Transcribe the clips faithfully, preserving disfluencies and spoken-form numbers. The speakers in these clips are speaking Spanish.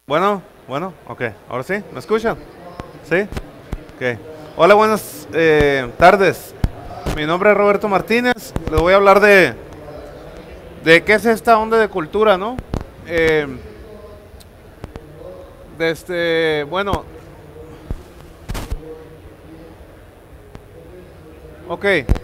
Bueno, bueno, ok. Ahora sí, ¿me escuchan? ¿Sí? Ok. Hola, buenas eh, tardes. Mi nombre es Roberto Martínez. Les voy a hablar de, de qué es esta onda de cultura, ¿no? Eh, de este, bueno, ok.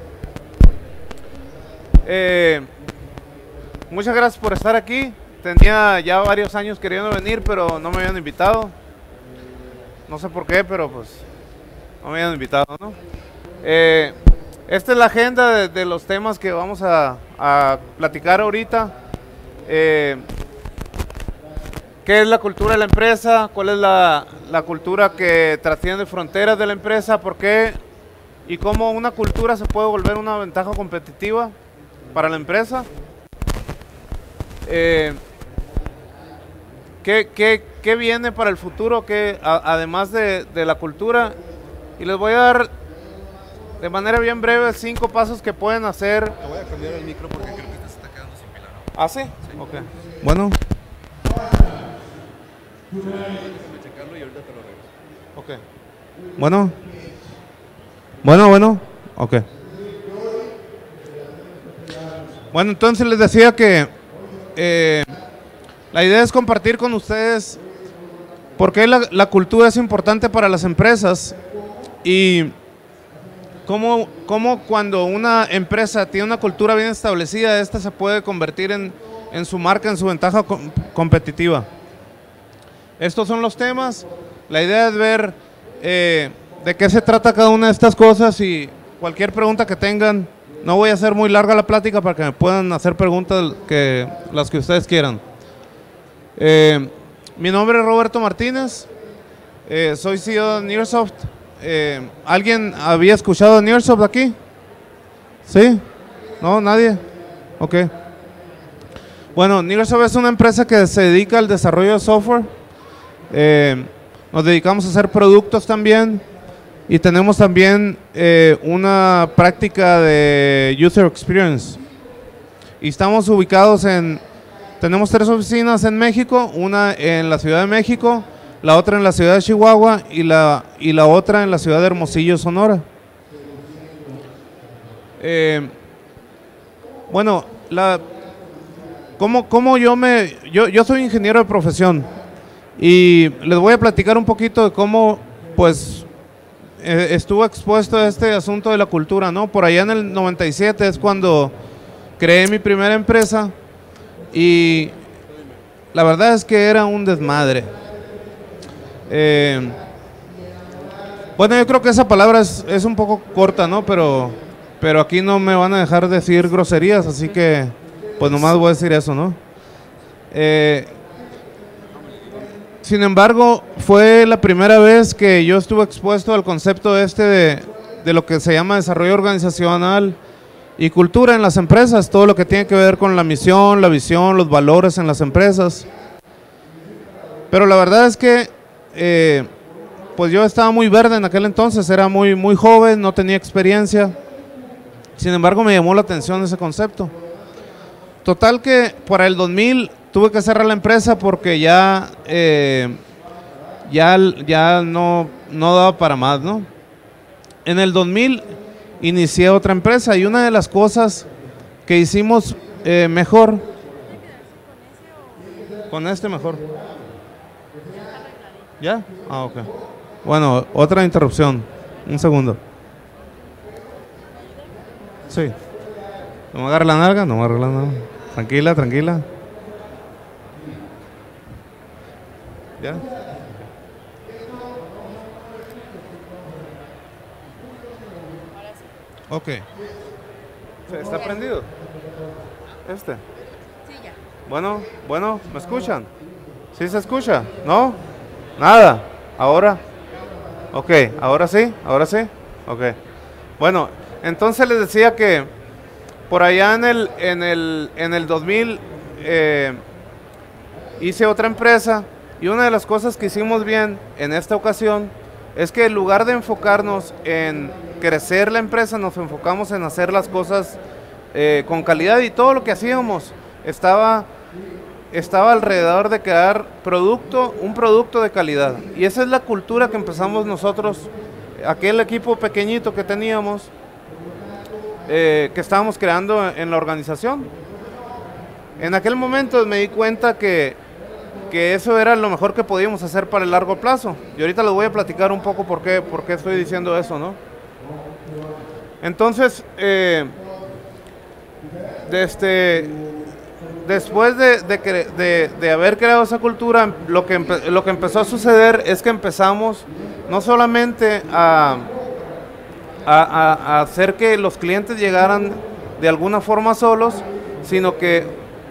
Eh, muchas gracias por estar aquí. Tenía ya varios años queriendo venir, pero no me habían invitado. No sé por qué, pero pues no me habían invitado, ¿no? Eh, esta es la agenda de, de los temas que vamos a, a platicar ahorita. Eh, ¿Qué es la cultura de la empresa? ¿Cuál es la, la cultura que trasciende fronteras de la empresa? ¿Por qué? ¿Y cómo una cultura se puede volver una ventaja competitiva para la empresa? Eh, ¿qué, qué, ¿Qué viene para el futuro? ¿Qué, a, además de, de la cultura? Y les voy a dar de manera bien breve cinco pasos que pueden hacer. Te voy a cambiar el micro porque creo que te está quedando sin pila, ¿no? ¿Ah, sí? Sí. Ok. Bueno. Déjame checarlo y ahorita te lo regreso. Ok. Bueno. Bueno, bueno. Ok. Bueno, entonces les decía que eh, la idea es compartir con ustedes por qué la, la cultura es importante para las empresas y cómo, cómo cuando una empresa tiene una cultura bien establecida, esta se puede convertir en, en su marca, en su ventaja com competitiva. Estos son los temas. La idea es ver eh, de qué se trata cada una de estas cosas y cualquier pregunta que tengan. No voy a hacer muy larga la plática para que me puedan hacer preguntas que, las que ustedes quieran. Eh, mi nombre es Roberto Martínez. Eh, soy C E O de Nearsoft. Eh, ¿Alguien había escuchado de Nearsoft aquí? ¿Sí? ¿No? ¿Nadie? Ok. Bueno, Nearsoft es una empresa que se dedica al desarrollo de software. Eh, nos dedicamos a hacer productos también y tenemos también eh, una práctica de user experience y estamos ubicados en, tenemos tres oficinas en México, una en la Ciudad de México, la otra en la ciudad de Chihuahua y la, y la otra en la ciudad de Hermosillo, Sonora. Eh, bueno, la, ¿cómo, cómo yo me, yo, yo soy ingeniero de profesión. Y les voy a platicar un poquito de cómo, pues, eh, estuvo expuesto a este asunto de la cultura, ¿no? Por allá en el noventa y siete es cuando creé mi primera empresa y la verdad es que era un desmadre. Eh, bueno, yo creo que esa palabra es, es un poco corta, ¿no? Pero, pero aquí no me van a dejar decir groserías, así que, pues nomás voy a decir eso, ¿no? Eh... Sin embargo, fue la primera vez que yo estuve expuesto al concepto este de, de lo que se llama desarrollo organizacional y cultura en las empresas, todo lo que tiene que ver con la misión, la visión, los valores en las empresas. Pero la verdad es que eh, pues yo estaba muy verde en aquel entonces, era muy, muy joven, no tenía experiencia. Sin embargo, me llamó la atención ese concepto. Total que para el dos mil tuve que cerrar la empresa porque ya, eh, ya, ya no, no daba para más, ¿no? En el dos mil inicié otra empresa y una de las cosas que hicimos eh, mejor, con este mejor. ¿Ya? Ah, ok. Bueno, otra interrupción. Un segundo. Sí. ¿No me agarra la nalga? No me agarra la nalga. Tranquila, tranquila. ¿Ya? Ok. ¿Está prendido? Este. Sí, ya. Bueno, bueno, ¿me escuchan? ¿Sí se escucha? ¿No? Nada. ¿Ahora? Ok, ¿ahora sí? ¿Ahora sí? Ok. Bueno, entonces les decía que por allá en el, en el, en el dos mil eh, hice otra empresa. Y una de las cosas que hicimos bien en esta ocasión es que en lugar de enfocarnos en crecer la empresa, nos enfocamos en hacer las cosas eh, con calidad y todo lo que hacíamos estaba estaba alrededor de crear producto, un producto de calidad. Y esa es la cultura que empezamos nosotros, aquel equipo pequeñito que teníamos, eh, que estábamos creando en la organización. En aquel momento me di cuenta que, que eso era lo mejor que podíamos hacer para el largo plazo. Y ahorita les voy a platicar un poco por qué, por qué estoy diciendo eso, ¿no? Entonces, eh, de este, después de, de, de, de haber creado esa cultura, lo que, empe, lo que empezó a suceder es que empezamos no solamente a, a, a, a hacer que los clientes llegaran de alguna forma solos, sino que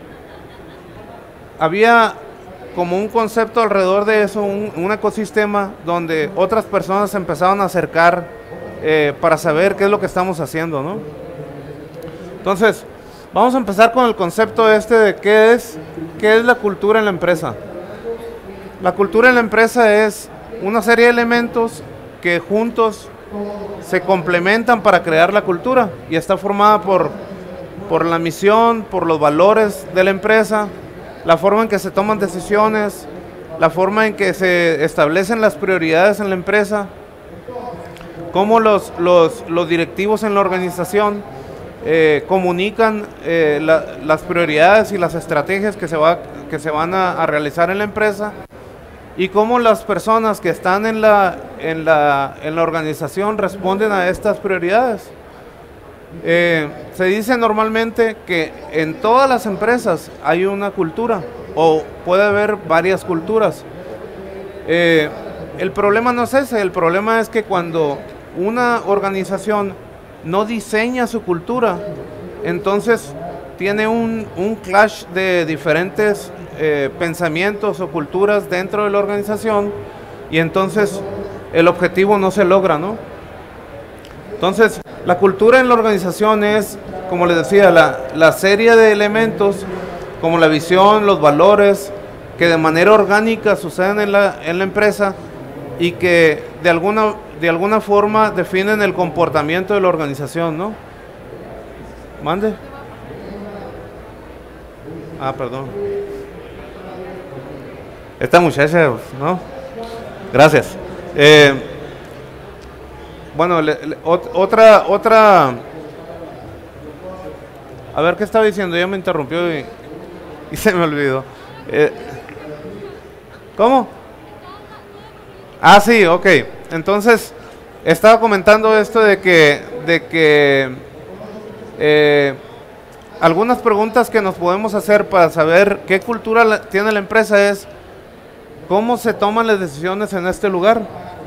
había como un concepto alrededor de eso, un, un ecosistema donde otras personas se empezaban a acercar eh, para saber qué es lo que estamos haciendo, ¿no? Entonces, vamos a empezar con el concepto este de qué es, qué es la cultura en la empresa. La cultura en la empresa es una serie de elementos que juntos se complementan para crear la cultura y está formada por, por la misión, por los valores de la empresa, la forma en que se toman decisiones, la forma en que se establecen las prioridades en la empresa, cómo los, los, los directivos en la organización eh, comunican eh, la, las prioridades y las estrategias que se, va, que se van a, a realizar en la empresa, y cómo las personas que están en la, en la, en la organización responden a estas prioridades. Eh, se dice normalmente que en todas las empresas hay una cultura o puede haber varias culturas. Eh, el problema no es ese, el problema es que cuando una organización no diseña su cultura, entonces tiene un, un clash de diferentes eh, pensamientos o culturas dentro de la organización y entonces el objetivo no se logra, ¿no? Entonces, la cultura en la organización es, como les decía, la, la serie de elementos como la visión, los valores, que de manera orgánica suceden en la, en la empresa y que de alguna, de alguna forma definen el comportamiento de la organización, ¿no? Mande. Ah, perdón. Esta muchacha, ¿no? Gracias. Eh, Bueno, le, le, ot, otra, otra, a ver qué estaba diciendo, ya me interrumpió y, y se me olvidó. Eh, ¿Cómo? Ah, sí, ok. Entonces, estaba comentando esto de que, de que eh, algunas preguntas que nos podemos hacer para saber qué cultura la, tiene la empresa es, ¿cómo se toman las decisiones en este lugar?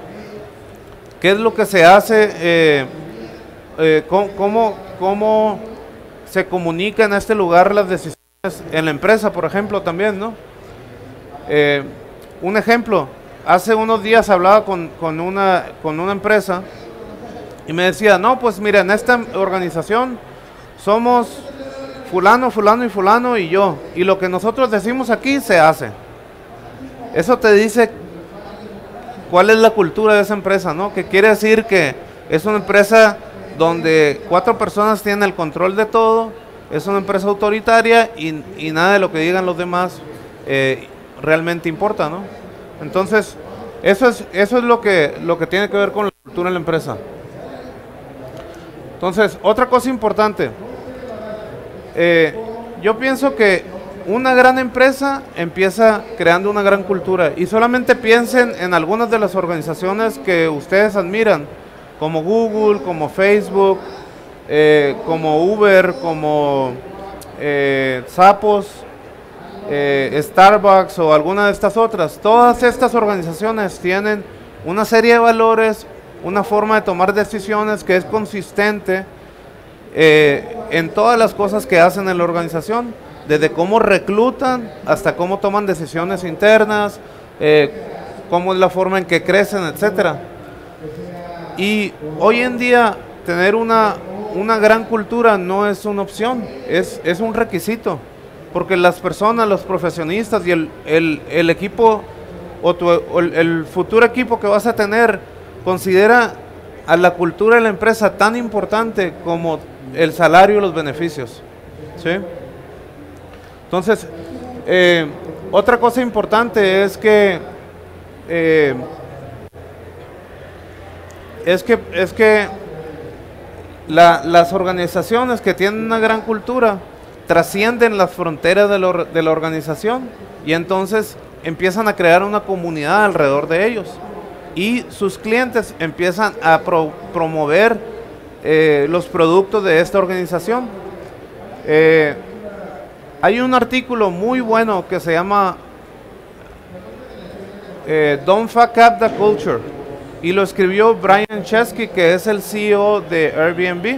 ¿Qué es lo que se hace? Eh, eh, ¿cómo, cómo, ¿Cómo se comunica en este lugar las decisiones en la empresa, por ejemplo, también, ¿no? Eh, un ejemplo, hace unos días hablaba con, con, una, con una empresa y me decía, no, pues mira, en esta organización somos fulano, fulano y fulano y yo, y lo que nosotros decimos aquí se hace. Eso te dice cuál es la cultura de esa empresa, ¿no? Que quiere decir que es una empresa donde cuatro personas tienen el control de todo, es una empresa autoritaria y, y nada de lo que digan los demás eh, realmente importa, ¿no? Entonces, eso es, eso es lo que, lo que tiene que ver con la cultura en la empresa. Entonces, otra cosa importante, eh, yo pienso que una gran empresa empieza creando una gran cultura y solamente piensen en algunas de las organizaciones que ustedes admiran, como Google, como Facebook, eh, como Uber, como eh, Zappos, eh, Starbucks o alguna de estas otras. Todas estas organizaciones tienen una serie de valores, una forma de tomar decisiones que es consistente eh, en todas las cosas que hacen en la organización, desde cómo reclutan hasta cómo toman decisiones internas, eh, cómo es la forma en que crecen, etcétera. Y hoy en día tener una, una gran cultura no es una opción, es, es un requisito, porque las personas, los profesionistas y el, el, el equipo o, tu, o el, el futuro equipo que vas a tener considera a la cultura de la empresa tan importante como el salario y los beneficios, ¿sí? Entonces, Eh, otra cosa importante es que eh, es que es que la, las organizaciones que tienen una gran cultura trascienden las fronteras de, lo, de la organización y entonces empiezan a crear una comunidad alrededor de ellos y sus clientes empiezan a pro, promover eh, los productos de esta organización. Eh, hay un artículo muy bueno que se llama eh, Don't Fuck Up the Culture y lo escribió Brian Chesky, que es el C E O de Airbnb,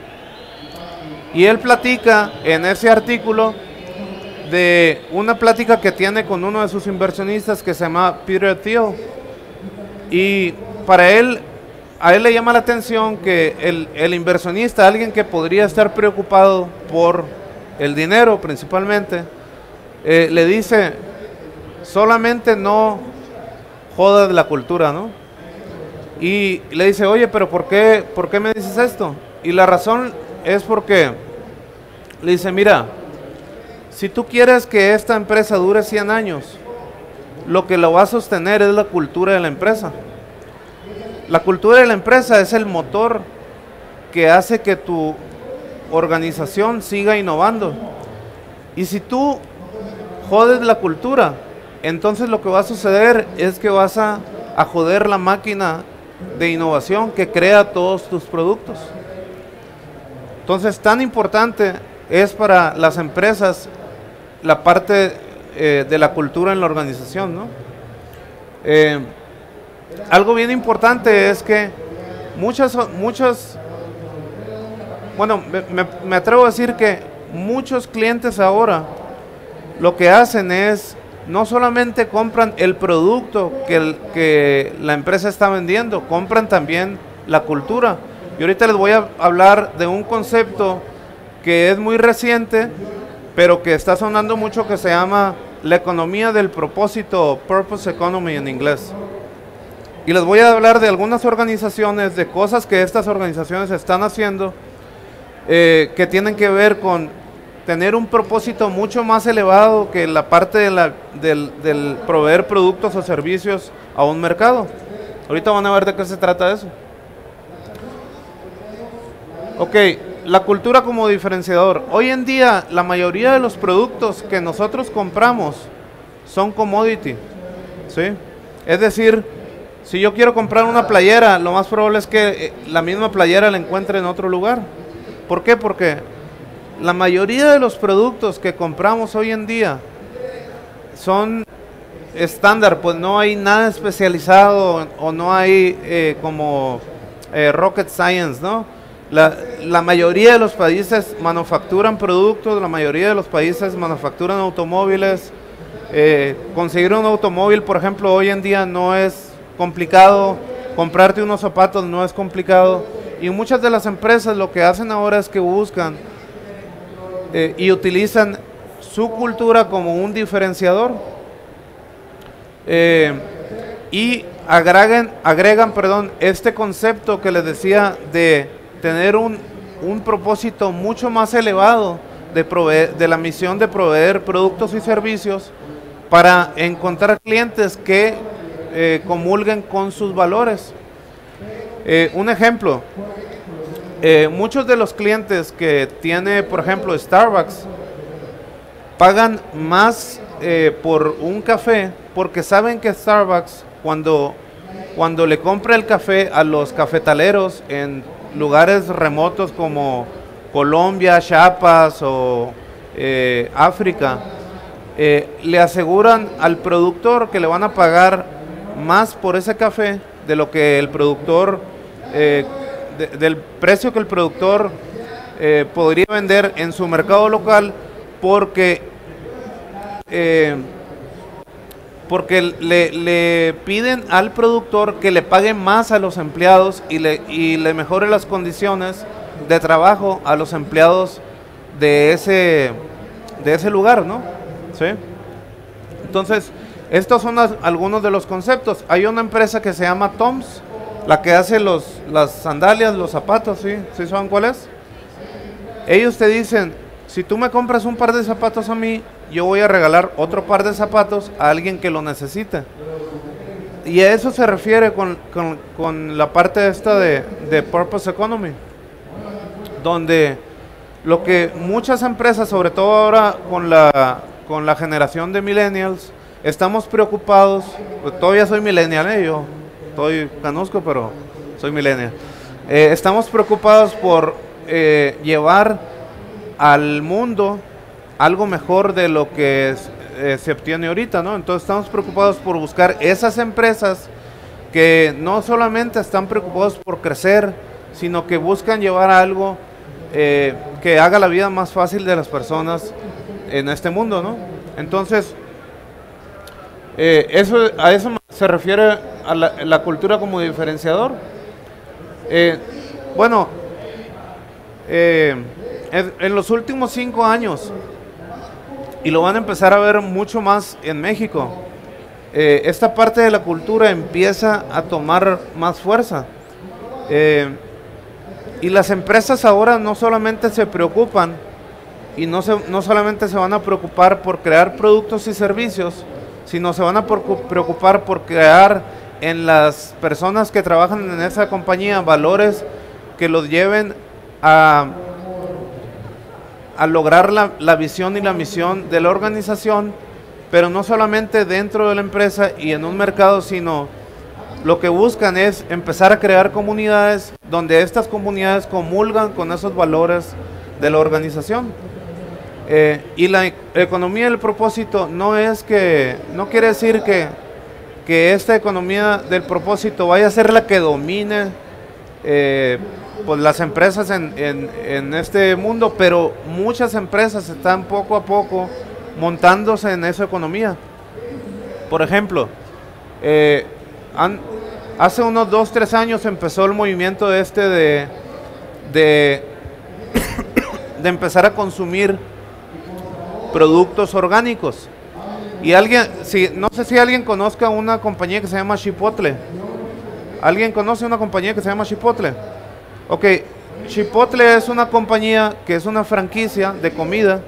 y él platica en ese artículo de una plática que tiene con uno de sus inversionistas que se llama Peter Thiel, y para él, a él le llama la atención que el, el inversionista, alguien que podría estar preocupado por el dinero principalmente, eh, le dice, solamente no jodas la cultura, ¿no? Y le dice, oye, pero ¿por qué, por qué me dices esto? Y la razón es porque le dice, mira, si tú quieres que esta empresa dure cien años, lo que lo va a sostener es la cultura de la empresa. La cultura de la empresa es el motor que hace que tu organización siga innovando. Y si tú jodes la cultura, entonces lo que va a suceder es que vas a, a joder la máquina de innovación que crea todos tus productos. Entonces, tan importante es para las empresas la parte eh, de la cultura en la organización, ¿no? Eh, algo bien importante es que muchas, muchas, bueno, me, me, me atrevo a decir que muchos clientes ahora lo que hacen es no solamente compran el producto que, el, que la empresa está vendiendo, compran también la cultura. Y ahorita les voy a hablar de un concepto que es muy reciente, pero que está sonando mucho, que se llama la economía del propósito, Purpose Economy en inglés. Y les voy a hablar de algunas organizaciones, de cosas que estas organizaciones están haciendo, eh, que tienen que ver con tener un propósito mucho más elevado que la parte de la, del, del proveer productos o servicios a un mercado. Ahorita van a ver de qué se trata eso. Ok, la cultura como diferenciador. Hoy en día la mayoría de los productos que nosotros compramos son commodity, ¿sí? Es decir, si yo quiero comprar una playera, lo más probable es que la misma playera la encuentre en otro lugar. ¿Por qué? Porque la mayoría de los productos que compramos hoy en día son estándar, pues no hay nada especializado o no hay eh, como eh, rocket science, ¿no? La, la mayoría de los países manufacturan productos, la mayoría de los países manufacturan automóviles. Eh, conseguir un automóvil, por ejemplo, hoy en día no es complicado, comprarte unos zapatos no es complicado, y muchas de las empresas lo que hacen ahora es que buscan eh, y utilizan su cultura como un diferenciador, eh, y agregan, agregan perdón, este concepto que les decía de tener un, un propósito mucho más elevado de, proveer, de la misión de proveer productos y servicios para encontrar clientes que eh, comulguen con sus valores. Eh, un ejemplo, eh, muchos de los clientes que tiene, por ejemplo, Starbucks, pagan más eh, por un café porque saben que Starbucks, cuando, cuando le compra el café a los cafetaleros en lugares remotos como Colombia, Chiapas o eh, África, eh, le aseguran al productor que le van a pagar más por ese café de lo que el productor, eh, de, del precio que el productor eh, podría vender en su mercado local, porque eh, porque le, le piden al productor que le pague más a los empleados y le, y le mejore las condiciones de trabajo a los empleados de ese, de ese lugar, ¿no? ¿Sí? Entonces, estos son las, algunos de los conceptos. Hay una empresa que se llama Toms, la que hace los, las sandalias, los zapatos, ¿sí? ¿Sí saben cuál es? Ellos te dicen, Si tú me compras un par de zapatos a mí, yo voy a regalar otro par de zapatos a alguien que lo necesite. Y a eso se refiere con, con, con la parte esta de, de Purpose Economy, donde lo que muchas empresas, sobre todo ahora con la, con la generación de millennials, estamos preocupados. Pues todavía soy millennial, ¿eh? Yo estoy canusco, pero soy millennial. Eh, estamos preocupados por eh, llevar al mundo algo mejor de lo que es, eh, se obtiene ahorita, ¿no? Entonces estamos preocupados por buscar esas empresas que no solamente están preocupados por crecer, sino que buscan llevar algo eh, que haga la vida más fácil de las personas en este mundo, ¿no? Entonces, eh, eso, a eso se refiere a la, la cultura como diferenciador. Eh, bueno, eh, en, en los últimos cinco años, y lo van a empezar a ver mucho más en México, eh, esta parte de la cultura empieza a tomar más fuerza. Eh, y las empresas ahora no solamente se preocupan, y no, se, no solamente se van a preocupar por crear productos y servicios, sino se van a preocupar por crear en las personas que trabajan en esa compañía valores que los lleven a, a lograr la, la visión y la misión de la organización, pero no solamente dentro de la empresa y en un mercado, sino lo que buscan es empezar a crear comunidades donde estas comunidades comulgan con esos valores de la organización. Eh, y la e- economía del propósito no es que, no quiere decir que, que esta economía del propósito vaya a ser la que domine eh, pues las empresas en, en, en este mundo, pero muchas empresas están poco a poco montándose en esa economía. Por ejemplo, eh, han, hace unos dos, tres años empezó el movimiento este de, de, de empezar a consumir productos orgánicos. Y alguien, si, no sé si alguien conozca una compañía que se llama Chipotle. ¿Alguien conoce una compañía que se llama Chipotle? Ok, Chipotle es una compañía que es una franquicia de comida,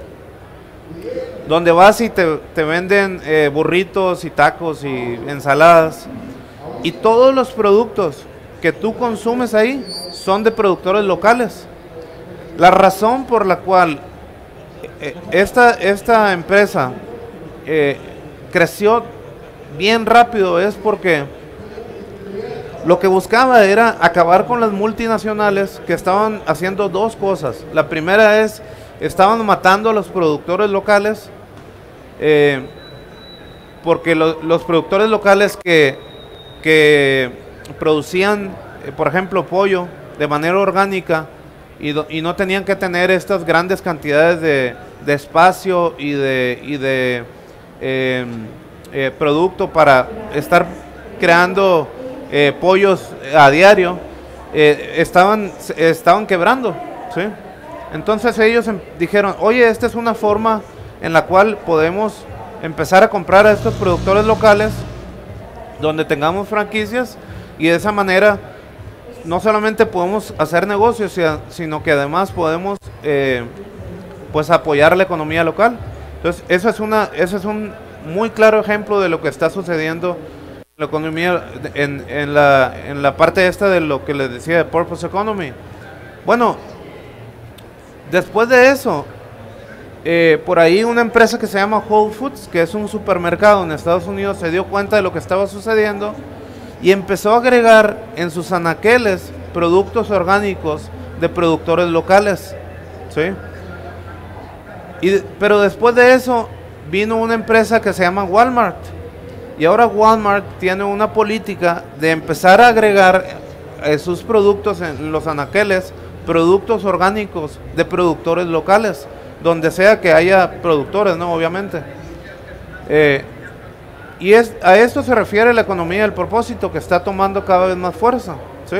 donde vas y te, te venden eh, burritos y tacos y ensaladas. Y todos los productos que tú consumes ahí son de productores locales. La razón por la cual eh, esta, esta empresa eh, creció bien rápido es porque lo que buscaba era acabar con las multinacionales que estaban haciendo dos cosas. La primera es, estaban matando a los productores locales, eh, porque lo, los productores locales que, que producían, eh, por ejemplo, pollo de manera orgánica y, do, y no tenían que tener estas grandes cantidades de, de espacio y de, y de eh, eh, producto para estar creando eh, pollos a diario, eh, estaban, estaban quebrando, ¿sí? Entonces ellos em, dijeron, oye, esta es una forma en la cual podemos empezar a comprar a estos productores locales, donde tengamos franquicias, y de esa manera no solamente podemos hacer negocios, sino que además podemos eh, pues apoyar la economía local. Entonces eso es, una, eso es un muy claro ejemplo de lo que está sucediendo en la economía, en, en, la, en la parte esta de lo que les decía de Purpose Economy. Bueno, después de eso, eh, por ahí una empresa que se llama Whole Foods, que es un supermercado en Estados Unidos, se dio cuenta de lo que estaba sucediendo y empezó a agregar en sus anaqueles productos orgánicos de productores locales, ¿sí? Y, pero después de eso vino una empresa que se llama Walmart, y ahora Walmart tiene una política de empezar a agregar eh, sus productos en los anaqueles, productos orgánicos de productores locales, donde sea que haya productores, ¿no? Obviamente. Eh, y es, a esto se refiere la economía del propósito, que está tomando cada vez más fuerza, ¿sí?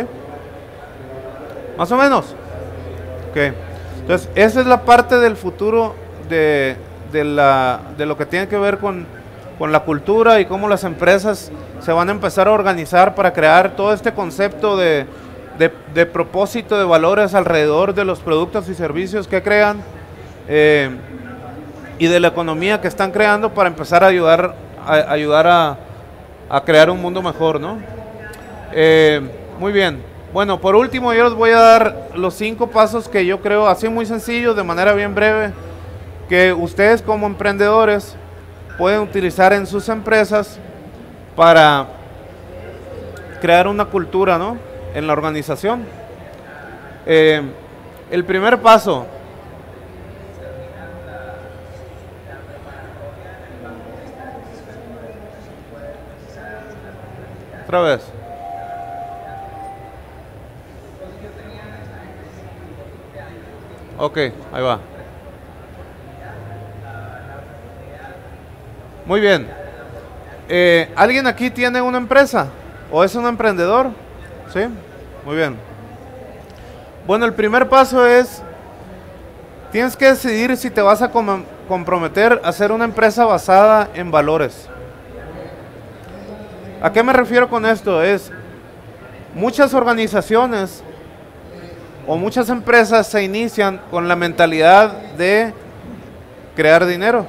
Más o menos. Okay. Entonces, esa es la parte del futuro de, de, la, de lo que tiene que ver con, con la cultura y cómo las empresas se van a empezar a organizar para crear todo este concepto de, de, de propósito, de valores alrededor de los productos y servicios que crean. eh, y de la economía que están creando para empezar a ayudar a, ayudar a, a crear un mundo mejor, ¿no? Eh, muy bien. Bueno, por último yo les voy a dar los cinco pasos que yo creo, así muy sencillos, de manera bien breve, que ustedes como emprendedores pueden utilizar en sus empresas para crear una cultura, ¿no?, en la organización. Eh, el primer paso, otra vez, ok, ahí va. Muy bien. Eh, ¿Alguien aquí tiene una empresa o es un emprendedor? ¿Sí? Muy bien. Bueno, el primer paso es, tienes que decidir si te vas a com comprometer a hacer una empresa basada en valores. ¿A qué me refiero con esto? Es, muchas organizaciones o muchas empresas se inician con la mentalidad de crear dinero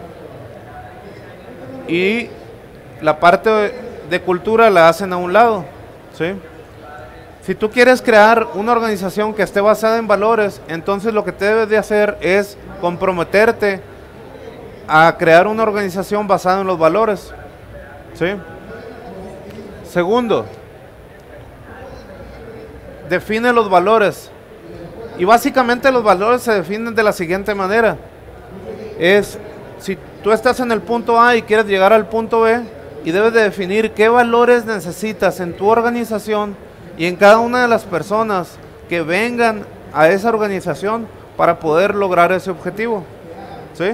y la parte de cultura la hacen a un lado, ¿sí? Si tú quieres crear una organización que esté basada en valores, entonces lo que te debes de hacer es comprometerte a crear una organización basada en los valores, ¿sí? Segundo, define los valores. Y básicamente los valores se definen de la siguiente manera. Es, si tú estás en el punto A y quieres llegar al punto B, y debes de definir qué valores necesitas en tu organización y en cada una de las personas que vengan a esa organización para poder lograr ese objetivo, ¿sí?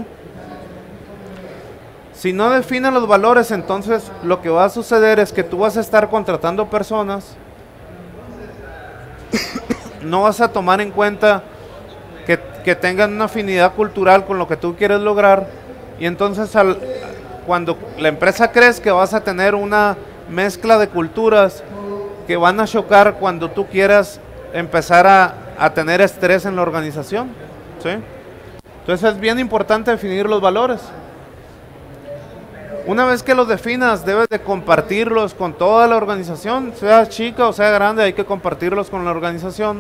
Si no definen los valores, entonces lo que va a suceder es que tú vas a estar contratando personas, no vas a tomar en cuenta que, que tengan una afinidad cultural con lo que tú quieres lograr, y entonces al, cuando la empresa crezca vas a tener una mezcla de culturas que van a chocar cuando tú quieras empezar a, a tener estrés en la organización, ¿sí? Entonces es bien importante definir los valores. Una vez que los definas, debes de compartirlos con toda la organización, sea chica o sea grande, hay que compartirlos con la organización.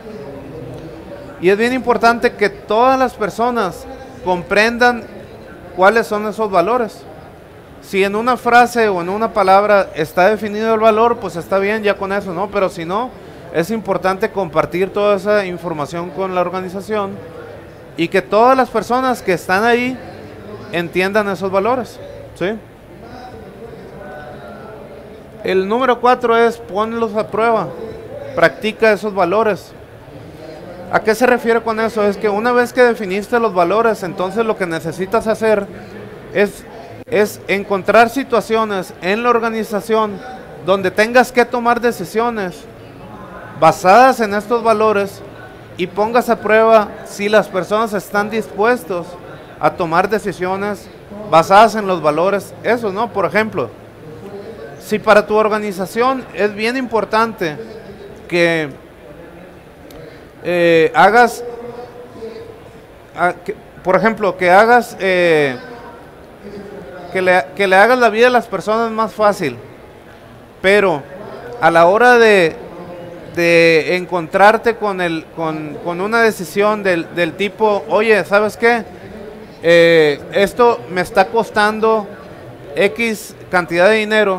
Y es bien importante que todas las personas comprendan cuáles son esos valores. Si en una frase o en una palabra está definido el valor, pues está bien ya con eso, ¿no? Pero si no, es importante compartir toda esa información con la organización y que todas las personas que están ahí entiendan esos valores, ¿sí? El número cuatro es ponlos a prueba, practica esos valores. ¿A qué se refiere con eso? Es que una vez que definiste los valores, entonces lo que necesitas hacer es, es encontrar situaciones en la organización donde tengas que tomar decisiones basadas en estos valores y pongas a prueba si las personas están dispuestos a tomar decisiones basadas en los valores, eso, ¿no? Por ejemplo, si para tu organización es bien importante que eh, hagas, a, que, por ejemplo, que hagas, eh, que, le, que le hagas la vida a las personas más fácil, pero a la hora de, de encontrarte con, el, con, con una decisión del, del tipo, oye, ¿sabes qué? Eh, esto me está costando X cantidad de dinero,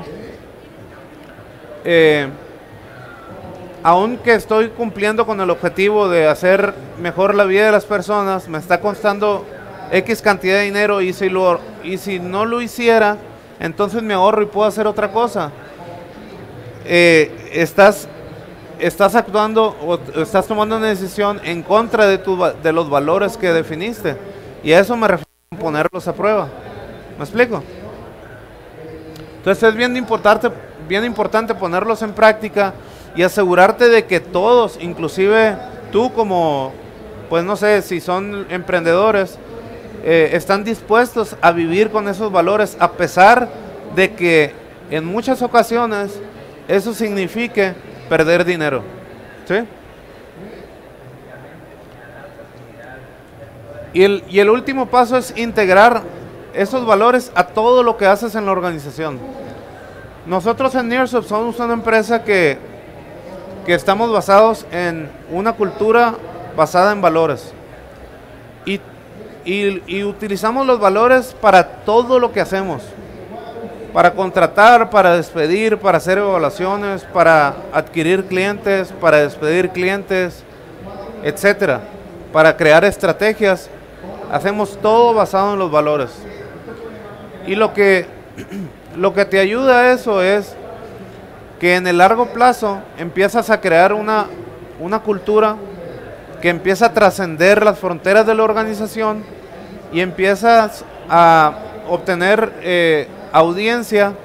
eh, aunque estoy cumpliendo con el objetivo de hacer mejor la vida de las personas, me está costando X cantidad de dinero, y si, lo, y si no lo hiciera, entonces me ahorro y puedo hacer otra cosa. Eh, estás, estás actuando o estás tomando una decisión en contra de, tu, de los valores que definiste. Y a eso me refiero a ponerlos a prueba. ¿Me explico? Entonces es bien importante, bien importante ponerlos en práctica y asegurarte de que todos, inclusive tú como, pues no sé, si son emprendedores, eh, están dispuestos a vivir con esos valores, a pesar de que en muchas ocasiones eso signifique perder dinero, ¿sí? Y el, y el último paso es integrar esos valores a todo lo que haces en la organización. Nosotros en Nearsoft somos una empresa que, que estamos basados en una cultura basada en valores. Y, y, y utilizamos los valores para todo lo que hacemos. Para contratar, para despedir, para hacer evaluaciones, para adquirir clientes, para despedir clientes, etcétera. Para crear estrategias. Hacemos todo basado en los valores. Y lo que, lo que te ayuda a eso es que en el largo plazo empiezas a crear una, una cultura que empieza a trascender las fronteras de la organización y empiezas a obtener eh, audiencia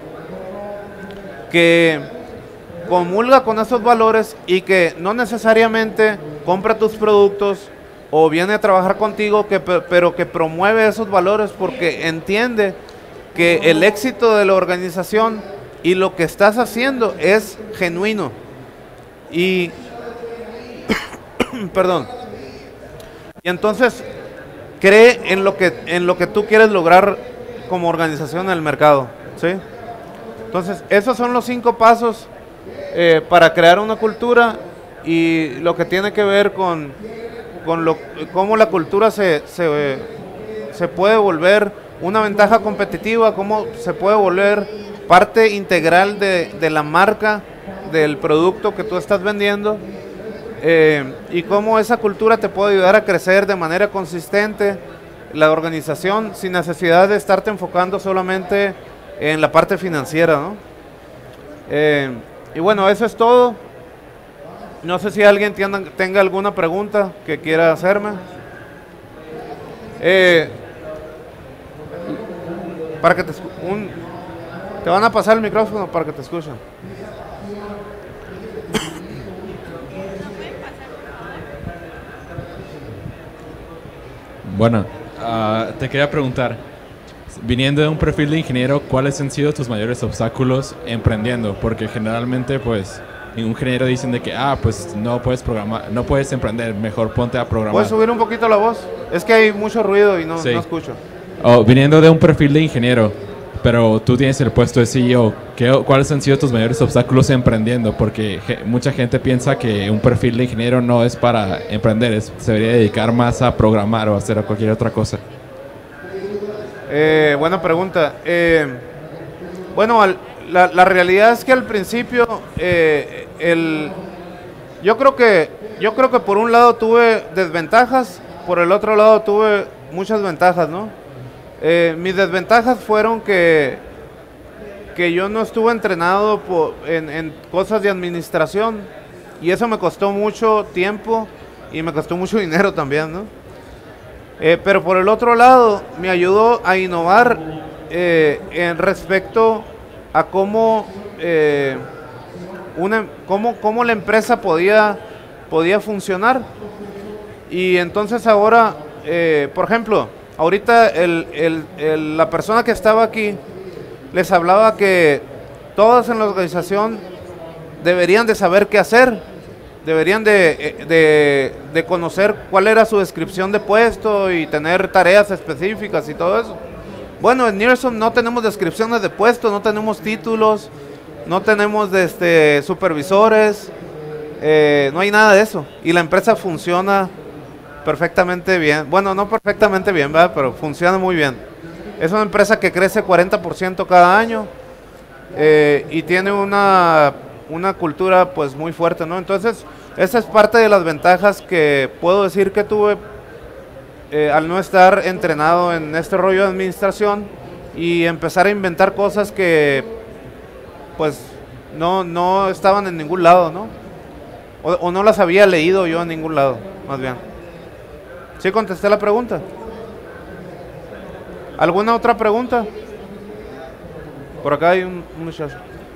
que comulga con esos valores y que no necesariamente compra tus productos o viene a trabajar contigo, que, pero que promueve esos valores porque entiende que el éxito de la organización y lo que estás haciendo es genuino. Y, perdón, y entonces cree en lo que, en lo que tú quieres lograr como organización en el mercado, ¿sí? Entonces, esos son los cinco pasos eh, para crear una cultura y lo que tiene que ver con con lo, cómo la cultura se, se, se puede volver una ventaja competitiva, cómo se puede volver parte integral de, de la marca, del producto que tú estás vendiendo, eh, y cómo esa cultura te puede ayudar a crecer de manera consistente la organización sin necesidad de estarte enfocando solamente en la parte financiera, ¿no? Eh, y bueno, eso es todo. No sé si alguien tienda, tenga alguna pregunta que quiera hacerme. Eh, para que te, un, te van a pasar el micrófono para que te escuchen. Bueno, uh, te quería preguntar, viniendo de un perfil de ingeniero, ¿cuáles han sido tus mayores obstáculos emprendiendo? Porque generalmente, pues, un ingeniero dicen de que, ah, pues no puedes programar, no puedes emprender, mejor ponte a programar. ¿Puedes subir un poquito la voz? Es que hay mucho ruido y no, sí. no escucho. Oh, viniendo de un perfil de ingeniero, pero tú tienes el puesto de C E O, ¿qué, ¿cuáles han sido tus mayores obstáculos emprendiendo? Porque je, mucha gente piensa que un perfil de ingeniero no es para emprender, es, se debería dedicar más a programar o a hacer cualquier otra cosa. Eh, buena pregunta. Eh, bueno, al, la, la realidad es que al principio, eh, el, yo creo que, yo creo que por un lado tuve desventajas, por el otro lado tuve muchas ventajas, ¿no? Eh, mis desventajas fueron que, que yo no estuve entrenado por, en, en cosas de administración y eso me costó mucho tiempo y me costó mucho dinero también, ¿no? Eh, pero por el otro lado me ayudó a innovar eh, en respecto a cómo, eh, una, cómo, cómo la empresa podía, podía funcionar. Y entonces ahora, eh, por ejemplo, ahorita el, el, el, la persona que estaba aquí les hablaba que todos en la organización deberían de saber qué hacer, deberían de, de, de conocer cuál era su descripción de puesto y tener tareas específicas y todo eso. Bueno, en Nearsoft no tenemos descripciones de puesto, no tenemos títulos, no tenemos de este, supervisores, eh, no hay nada de eso. Y la empresa funciona perfectamente bien. Bueno, no perfectamente bien, ¿verdad? Pero funciona muy bien. Es una empresa que crece cuarenta por ciento cada año eh, y tiene una, una cultura pues muy fuerte, ¿no? Entonces, esa es parte de las ventajas que puedo decir que tuve eh, al no estar entrenado en este rollo de administración y empezar a inventar cosas que pues no, no estaban en ningún lado, ¿no? O, o no las había leído yo en ningún lado, más bien. ¿Sí contesté la pregunta? ¿Alguna otra pregunta? Por acá hay un, un muchacho.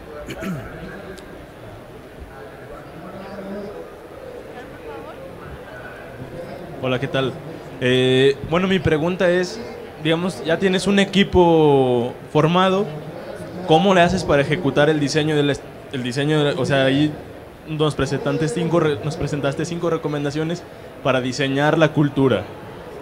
Hola, ¿qué tal? Eh, bueno, mi pregunta es, digamos, ya tienes un equipo formado, ¿cómo le haces para ejecutar el diseño del el diseño, de, o sea, ahí nos presentaste cinco nos presentaste cinco recomendaciones para diseñar la cultura.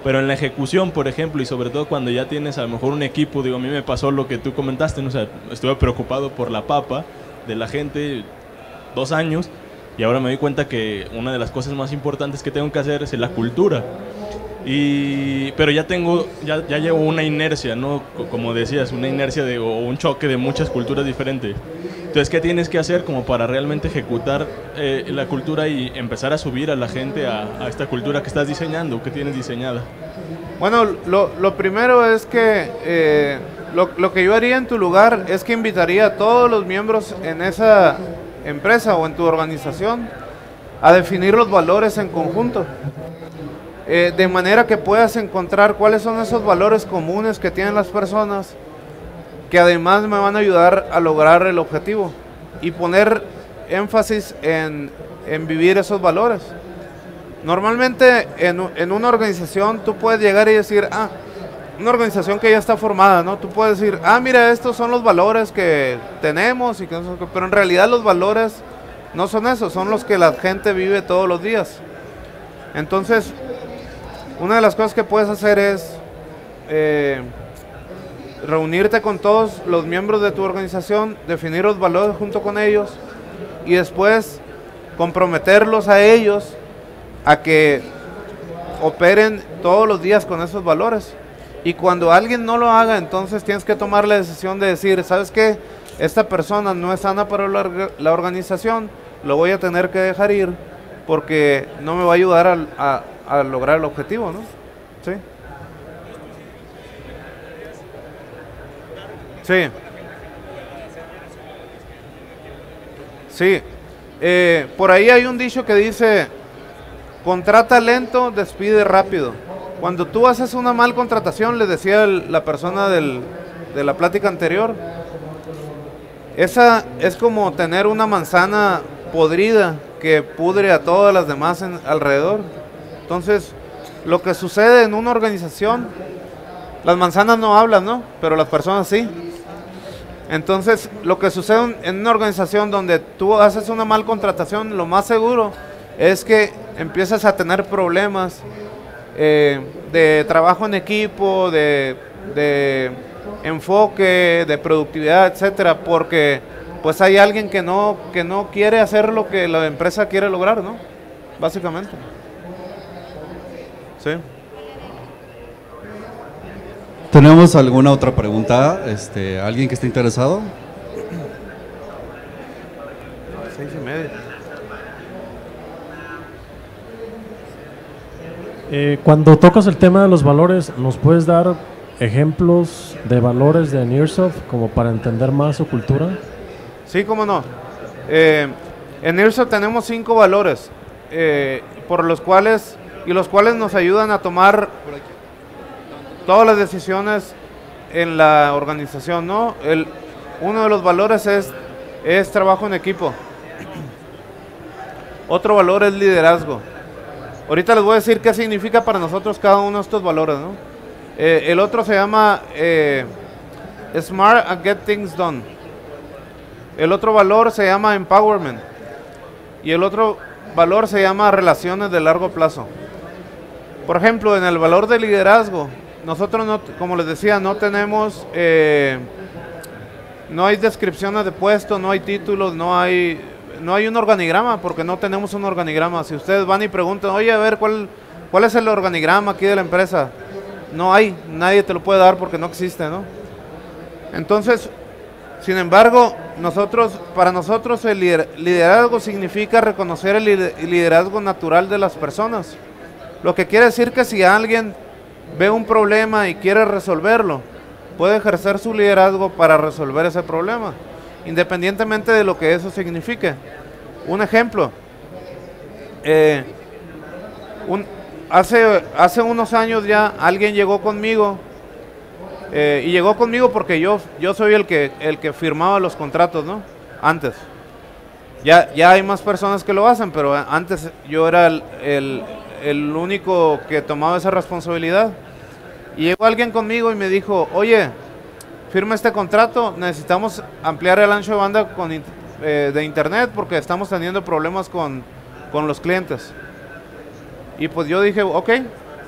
Pero en la ejecución, por ejemplo, y sobre todo cuando ya tienes a lo mejor un equipo, digo, a mí me pasó lo que tú comentaste, ¿no? O sea, estuve preocupado por la papa de la gente dos años y ahora me doy cuenta que una de las cosas más importantes que tengo que hacer es la cultura. Y, pero ya tengo, ya, ya llevo una inercia, ¿no? Como decías, una inercia de, o un choque de muchas culturas diferentes. Entonces, ¿qué tienes que hacer como para realmente ejecutar eh, la cultura y empezar a subir a la gente a, a esta cultura que estás diseñando, que tienes diseñada? Bueno, lo, lo primero es que eh, lo, lo que yo haría en tu lugar es que invitaría a todos los miembros en esa empresa o en tu organización a definir los valores en conjunto. Eh, de manera que puedas encontrar cuáles son esos valores comunes que tienen las personas que además me van a ayudar a lograr el objetivo y poner énfasis en, en vivir esos valores. Normalmente en, en una organización tú puedes llegar y decir, ah, una organización que ya está formada, ¿no? Tú puedes decir, ah, mira, estos son los valores que tenemos, y que, pero en realidad los valores no son esos, son los que la gente vive todos los días. Entonces, una de las cosas que puedes hacer es eh, reunirte con todos los miembros de tu organización, definir los valores junto con ellos y después comprometerlos a ellos a que operen todos los días con esos valores. Y cuando alguien no lo haga, entonces tienes que tomar la decisión de decir, ¿sabes qué? Esta persona no es sana para la, la organización, lo voy a tener que dejar ir porque no me va a ayudar a, a a lograr el objetivo, ¿no? Sí. Sí. Sí. Eh, por ahí hay un dicho que dice, contrata lento, despide rápido. Cuando tú haces una mal contratación, le decía el, la persona del, de la plática anterior, esa es como tener una manzana podrida que pudre a todas las demás en, alrededor. Entonces, lo que sucede en una organización, las manzanas no hablan, ¿no? Pero las personas sí. Entonces, lo que sucede en una organización donde tú haces una mal contratación, lo más seguro es que empiezas a tener problemas eh, de trabajo en equipo, de, de enfoque, de productividad, etcétera, porque pues hay alguien que no, que no quiere hacer lo que la empresa quiere lograr, ¿no? Básicamente. Sí. ¿Tenemos alguna otra pregunta? Este, ¿alguien que esté interesado? Seis y media. Eh, cuando tocas el tema de los valores, ¿nos puedes dar ejemplos de valores de Nearsoft como para entender más su cultura? Sí, cómo no. Eh, en Nearsoft tenemos cinco valores eh, por los cuales y los cuales nos ayudan a tomar todas las decisiones en la organización, ¿no? El, uno de los valores es, es trabajo en equipo. Otro valor es liderazgo. Ahorita les voy a decir qué significa para nosotros cada uno de estos valores, ¿no? Eh, el otro se llama eh, Smart and Get Things Done. El otro valor se llama Empowerment. Y el otro valor se llama Relaciones de largo plazo. Por ejemplo, en el valor de liderazgo, nosotros, no, como les decía, no tenemos, eh, no hay descripciones de puesto, no hay títulos, no hay, no hay un organigrama, porque no tenemos un organigrama. Si ustedes van y preguntan, oye, a ver, ¿cuál, cuál es el organigrama aquí de la empresa? No hay, nadie te lo puede dar porque no existe, ¿no? Entonces, sin embargo, nosotros, para nosotros el liderazgo significa reconocer el liderazgo natural de las personas. Lo que quiere decir que si alguien ve un problema y quiere resolverlo, puede ejercer su liderazgo para resolver ese problema, independientemente de lo que eso signifique. Un ejemplo, eh, un, hace, hace unos años ya alguien llegó conmigo, eh, y llegó conmigo porque yo, yo soy el que, el que firmaba los contratos, ¿no? Antes. Ya, ya hay más personas que lo hacen, pero antes yo era el, el el único que tomaba esa responsabilidad. Y llegó alguien conmigo y me dijo, oye, firma este contrato, necesitamos ampliar el ancho de banda con, eh, de internet porque estamos teniendo problemas con, con los clientes. Y pues yo dije, ok,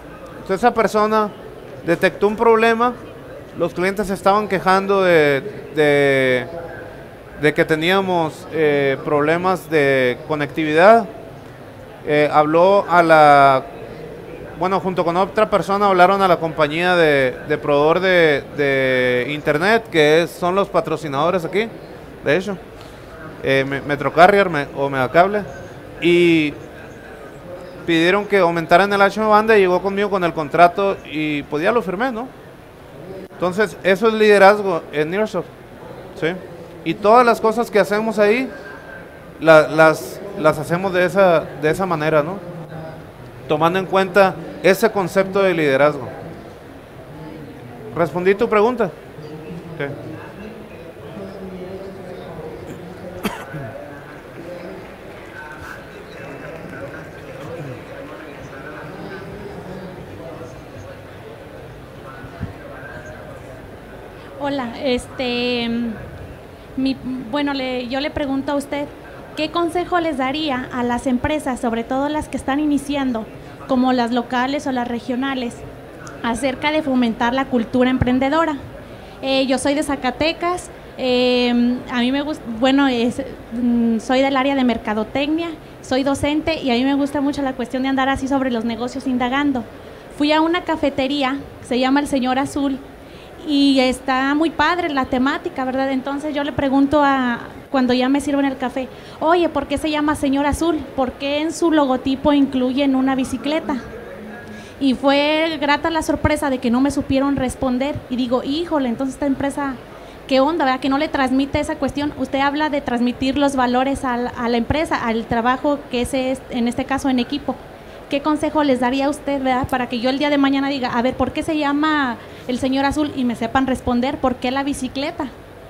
Entonces esa persona detectó un problema, los clientes se estaban quejando de, de, de que teníamos eh, problemas de conectividad, eh, habló a la, bueno, junto con otra persona hablaron a la compañía de, de proveedor de, de internet, que es, son los patrocinadores aquí, de hecho, eh, Metrocarrier me, o Megacable, y pidieron que aumentaran el ancho de banda y llegó conmigo con el contrato y pues ya lo firmé, ¿no? Entonces, eso es liderazgo en Nearsoft, ¿sí? Y todas las cosas que hacemos ahí, la, las, las hacemos de esa, de esa manera, ¿no? Tomando en cuenta ese concepto de liderazgo. ¿Respondí tu pregunta? Okay. Hola, este, mi, bueno, le, yo le pregunto a usted, ¿qué consejo les daría a las empresas, sobre todo las que están iniciando, como las locales o las regionales, acerca de fomentar la cultura emprendedora? Eh, yo soy de Zacatecas, eh, a mí me gusta, bueno, es, mm, soy del área de mercadotecnia, soy docente y a mí me gusta mucho la cuestión de andar así sobre los negocios indagando. Fui a una cafetería, se llama El Señor Azul, y está muy padre la temática, ¿verdad? Entonces yo le pregunto a, cuando ya me sirven el café, oye, ¿por qué se llama Señor Azul? ¿Por qué en su logotipo incluyen una bicicleta? Y fue grata la sorpresa de que no me supieron responder. Y digo, híjole, entonces esta empresa, ¿qué onda, verdad? Que no le transmite esa cuestión. Usted habla de transmitir los valores a la, a la empresa, al trabajo que es, en este caso, en equipo. ¿Qué consejo les daría a usted, verdad? Para que yo el día de mañana diga, a ver, ¿por qué se llama El Señor Azul? Y me sepan responder, ¿por qué la bicicleta?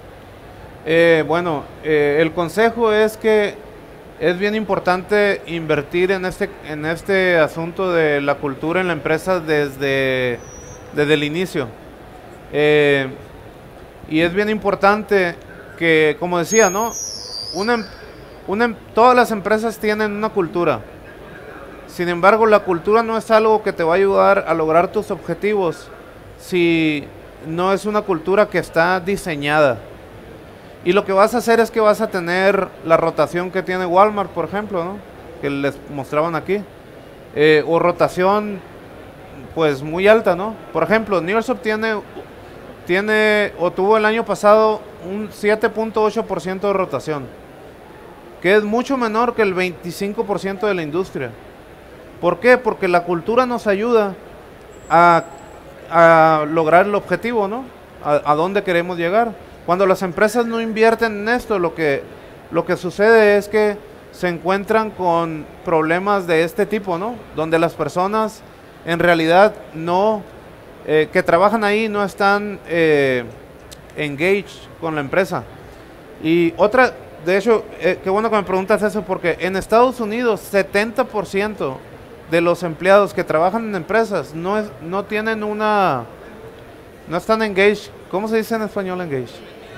Eh, bueno, eh, el consejo es que es bien importante invertir en este, en este asunto de la cultura en la empresa desde, desde el inicio. Eh, y es bien importante que, como decía, ¿no? Una, una, todas las empresas tienen una cultura. Sin embargo, la cultura no es algo que te va a ayudar a lograr tus objetivos si no es una cultura que está diseñada. Y lo que vas a hacer es que vas a tener la rotación que tiene Walmart, por ejemplo, ¿no? Que les mostraban aquí. Eh, o rotación, pues, muy alta, ¿no? Por ejemplo, Nearsoft tiene, tiene, o tuvo el año pasado un siete punto ocho por ciento de rotación, que es mucho menor que el veinticinco por ciento de la industria. ¿Por qué? Porque la cultura nos ayuda a, a lograr el objetivo, ¿no? A, a dónde queremos llegar. Cuando las empresas no invierten en esto, lo que, lo que sucede es que se encuentran con problemas de este tipo, ¿no? Donde las personas en realidad no, eh, que trabajan ahí no están eh, engaged con la empresa. Y otra, de hecho, eh, qué bueno que me preguntas eso, porque en Estados Unidos setenta por ciento de los empleados que trabajan en empresas no, es, no tienen una, no están engaged. ¿Cómo se dice en español engaged?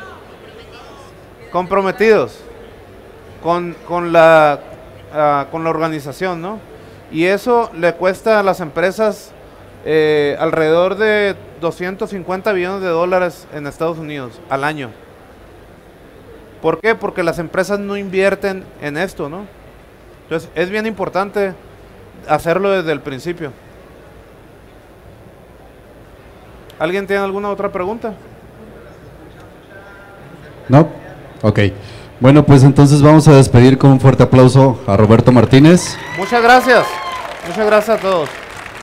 Comprometidos con, con, la, uh, con la organización, ¿no? Y eso le cuesta a las empresas eh, alrededor de doscientos cincuenta billones de dólares en Estados Unidos al año. ¿Por qué? Porque las empresas no invierten en esto, ¿no? Entonces es bien importante hacerlo desde el principio. ¿Alguien tiene alguna otra pregunta? No. Ok. Bueno, pues entonces vamos a despedir con un fuerte aplauso a Roberto Martínez. Muchas gracias. Muchas gracias a todos.